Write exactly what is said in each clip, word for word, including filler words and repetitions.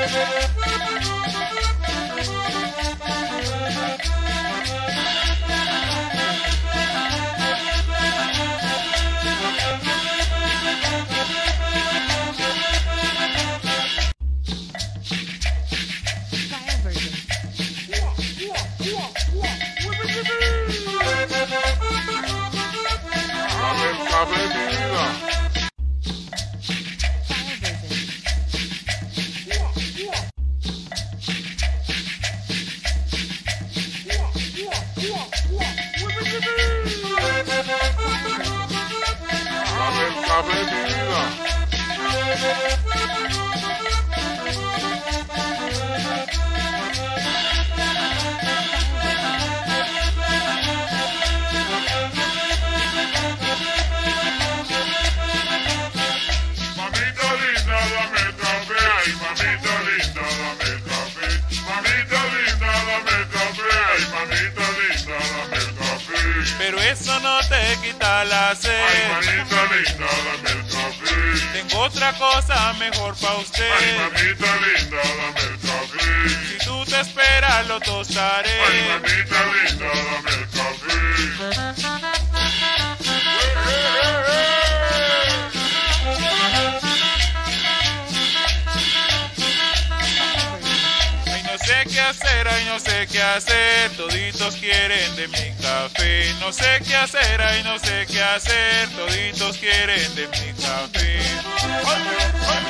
Pero eso no te quita la sed. Ay, mamita linda, dame el café. Tengo otra cosa mejor pa' usted. Ay, mamita linda, dame el café. Si tú te esperas, lo tostaré. Ay, mamita linda, dame el café. Ay, no sé qué hacer, ay, no sé qué hacer. Toditos quieren de mi café. No sé qué hacer, ay, no sé qué hacer. Toditos quieren de mi café. ¡Ay, ay!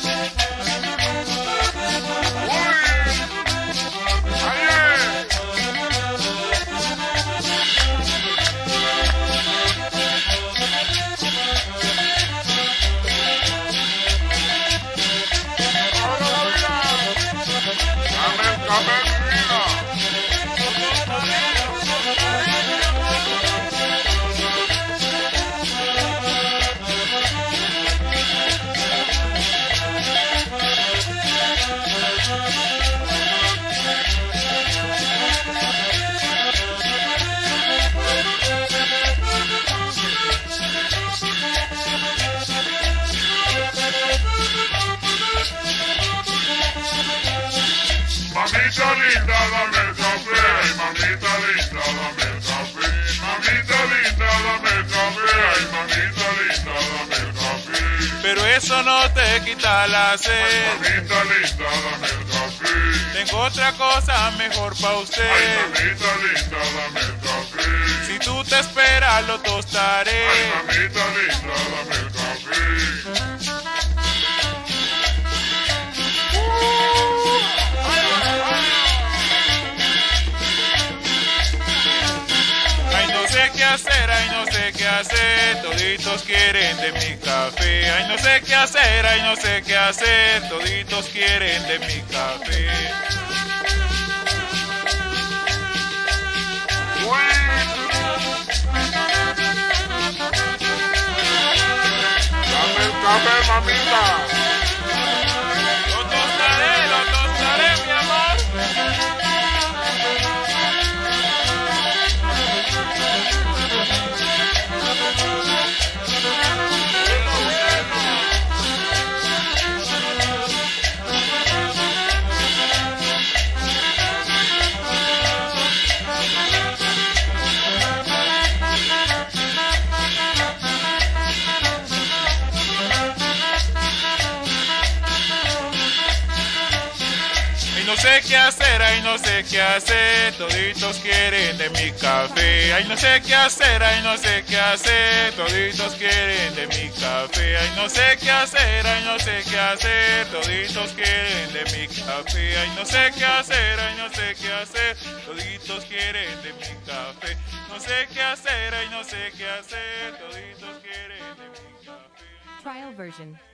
Mamita linda, dame el café. Ay, mamita linda, dame el café. Mamita linda, dame el café. Ay, mamita linda, dame el café. Pero eso no te quita la sed. Ay, mamita linda, dame el café. Tengo otra cosa mejor pa' usted. Ay, mamita linda, dame el café. Si tú te esperas, lo tostaré. Ay, mamita linda, dame el café. Ay, no sé qué hacer, ay, no sé qué hacer. Toditos quieren de mi café. Ay, no sé qué hacer, ay, no sé qué hacer. Toditos quieren de mi café. Dame el café, mamita. Lo tostaré, lo tostaré, mi amor. No sé qué hacer, ay, no sé qué hacer. Toditos quieren de mi café. Ay, no sé qué hacer, ay, no sé qué hacer. Toditos quieren de mi café. Ay, no sé qué hacer, ay, no sé qué hacer. Toditos quieren de mi café. Ay, no sé qué hacer, ay, no sé qué hacer. Toditos quieren de mi café. No sé qué hacer, ay, no sé qué hacer. Toditos quieren de mi café. Trial version.